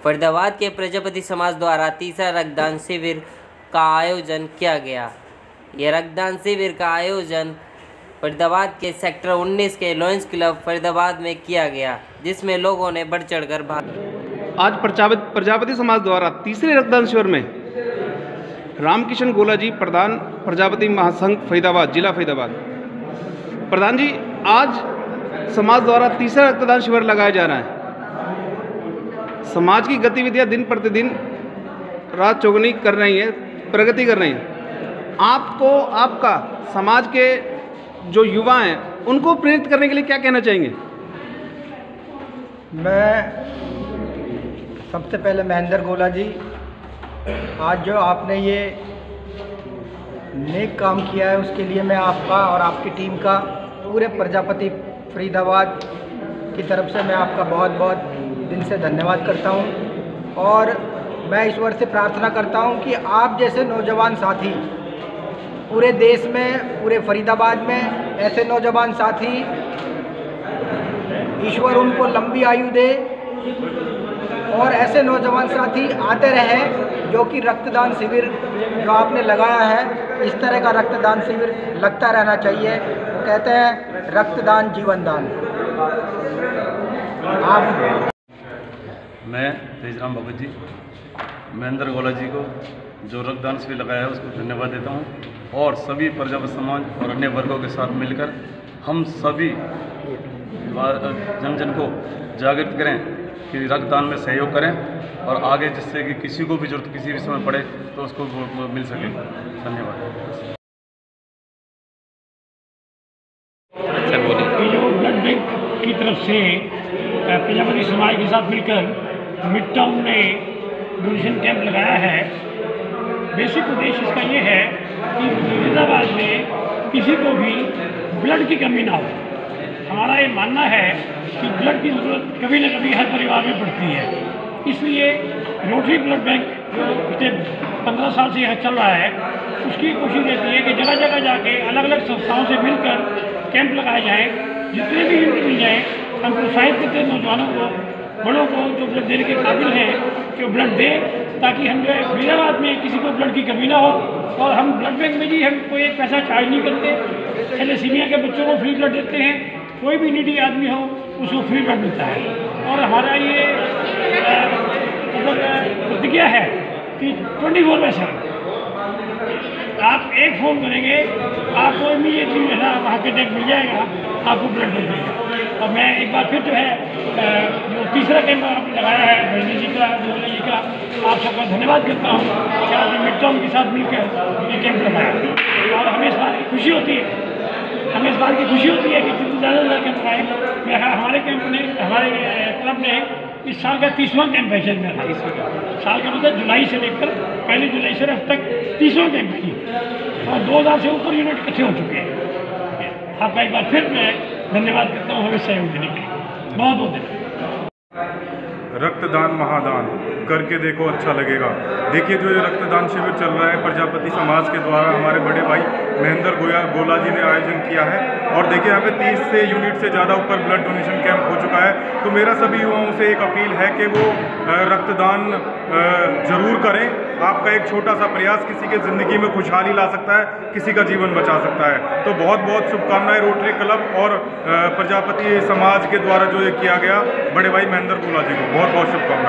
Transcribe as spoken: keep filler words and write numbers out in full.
फरीदाबाद के प्रजापति समाज द्वारा तीसरा रक्तदान शिविर का आयोजन किया गया। यह रक्तदान शिविर का आयोजन फरीदाबाद के सेक्टर उन्नीस के लॉयंस क्लब फरीदाबाद में किया गया, जिसमें लोगों ने बढ़ चढ़कर भाग। आज प्रजापति प्रजापति समाज द्वारा तीसरे रक्तदान शिविर में रामकिशन गोला जी, प्रधान प्रजापति महासंघ फरीदाबाद, जिला फरीदाबाद। प्रधान जी, आज समाज द्वारा तीसरा रक्तदान शिविर लगाया जा रहा है। समाज की गतिविधियां दिन प्रतिदिन रात चौगुनी कर रही हैं, प्रगति कर रही हैं। आपको आपका समाज के जो युवा हैं उनको प्रेरित करने के लिए क्या कहना चाहेंगे? मैं सबसे पहले महेंद्र गोला जी, आज जो आपने ये नेक काम किया है उसके लिए मैं आपका और आपकी टीम का पूरे प्रजापति फरीदाबाद की तरफ से मैं आपका बहुत बहुत दिल से धन्यवाद करता हूँ। और मैं ईश्वर से प्रार्थना करता हूँ कि आप जैसे नौजवान साथी पूरे देश में, पूरे फरीदाबाद में ऐसे नौजवान साथी ईश्वर उनको लंबी आयु दे और ऐसे नौजवान साथी आते रहे जो कि रक्तदान शिविर जो आपने लगाया है, इस तरह का रक्तदान शिविर लगता रहना चाहिए। कहते हैं रक्तदान जीवन दान। आप मैं तेजराम भगत जी, महेंद्र गोला जी को जो रक्तदान शिविर लगाया है उसको धन्यवाद देता हूँ और सभी प्रजापति समाज और अन्य वर्गों के साथ मिलकर हम सभी जन जन को जागृत करें कि रक्तदान में सहयोग करें और आगे जिससे कि किसी को भी जरूरत किसी भी समय पड़े तो उसको मिल सके। धन्यवाद। जो ब्लड बैंक की तरफ से प्रजापति समाज के साथ मिलकर मिड टाउन ने डोनेशन कैंप लगाया है, बेसिक उद्देश्य इसका ये है कि फरीदाबाद में किसी को भी ब्लड की कमी ना हो। हमारा ये मानना है कि ब्लड की ज़रूरत कभी न कभी हर परिवार में पड़ती है, इसलिए रोटरी ब्लड बैंक जो पिछले पंद्रह साल से यहाँ चल रहा है उसकी कोशिश रहती है कि जगह जगह जाके अलग अलग संस्थाओं से मिलकर कैंप लगाए जाएँ। जितने भी यूनिट मिल जाएँ हम प्रोत्साहित करते हैं नौजवानों को, बड़ों को जो ब्लड देने के काबिल हैं कि वो ब्लड दें, ताकि हम जो है फरीदाबाद में किसी को ब्लड की कमी ना हो। और हम ब्लड बैंक में जी हम कोई एक पैसा चार्ज नहीं करते, थैलेसीमिया के बच्चों को फ्री ब्लड देते हैं, कोई भी नीडी आदमी हो उसको फ्री ब्लड मिलता है। और हमारा ये मतलब प्रतिज्ञा है कि ट्वेंटी फोर बाई सेवन आप एक फ़ोन करेंगे आपको इमीडिएटली जो है वहाँ के डेट मिल जाएगा, आपको ब्लड मिल जाएगा। और मैं एक बार फिर जो है जो तीसरा कैंप आपने लगाया है भैनी जी का, गोला जी का, आप सबका धन्यवाद करता हूँ कि आपने मिड टाउन के साथ मिलकर ये कैंप लगाया। और हमें इस बात की खुशी होती है हमें इस बात की खुशी होती है कि जितने ज़्यादा से ज़्यादा कैंप लगाए। मैं हमारे कैंप ने हमारे क्लब ने इस साल का तीसवां कैंप है शायद मेरा, साल का मतलब जुलाई से लेकर पहली जुलाई से अब तक तीसवां कैंप की और दो हज़ार से ऊपर यूनिट इकट्ठे हो चुके हैं। आपका एक बार फिर मैं धन्यवाद करता हूँ हमें सहयोग देने के लिए। बहुत बहुत धन्यवाद। रक्तदान महादान करके देखो, अच्छा लगेगा। देखिए जो ये रक्तदान शिविर चल रहा है प्रजापति समाज के द्वारा हमारे बड़े भाई महेंद्र गोया गोला जी ने आयोजन किया है और देखिए यहाँ पे तीस से यूनिट से ज़्यादा ऊपर ब्लड डोनेशन कैंप हो चुका है। तो मेरा सभी युवाओं से एक अपील है कि वो रक्तदान ज़रूर करें। आपका एक छोटा सा प्रयास किसी के ज़िंदगी में खुशहाली ला सकता है, किसी का जीवन बचा सकता है। तो बहुत बहुत शुभकामनाएं रोटरी क्लब और प्रजापति समाज के द्वारा जो ये किया गया बड़े भाई महेंद्र गोला जी को बहुत बहुत शुभकामनाएं।